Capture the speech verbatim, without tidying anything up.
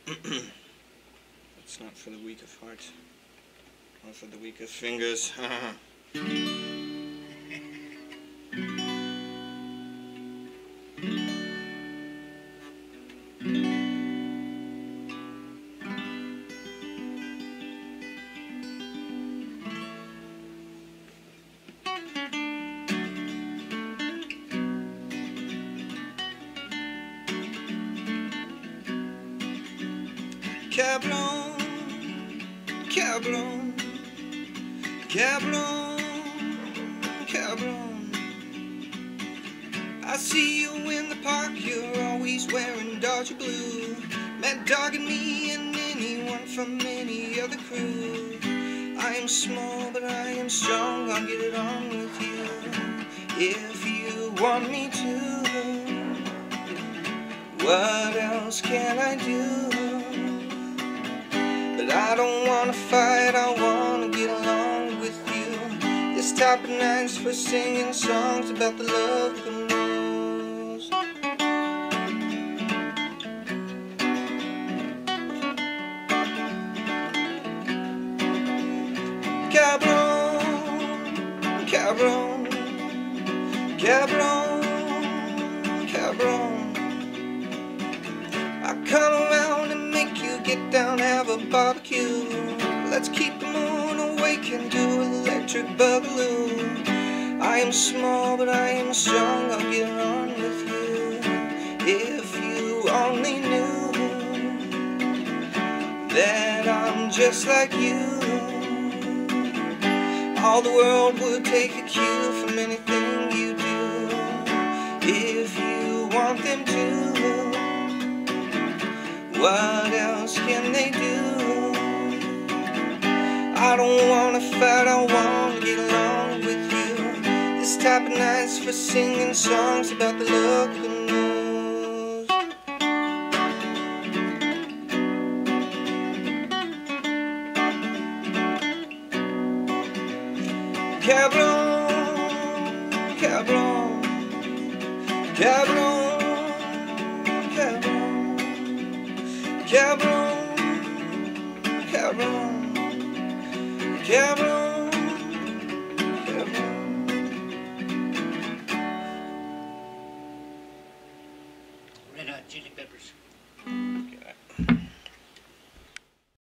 It's not for the weak of heart, not for the weak of fingers. Cabron, Cabron, Cabron, Cabron. I see you in the park, you're always wearing Dodger blue. Mad dogging me and anyone from any other crew. I am small but I am strong, I'll get it on with you if you want me to. What else can I do? But I don't wanna fight, I wanna get along with you. This type of night's for singing songs about the love who knows. Cabron, Cabron, Cabron, Cabron. I come around and make you get down, have a barbecue. Let's keep the moon awake and do electric boogaloo. I am small but I am strong, I'll get on with you if you only knew that I'm just like you. All the world would take a cue from anything you do if you want them to. What else can they do? I don't wanna fight, I wanna get along with you. This type of night's for singing songs about the love who knows. Cabron, Cabron, Cabron, Cabron, Cabron, Cabron, Cabron.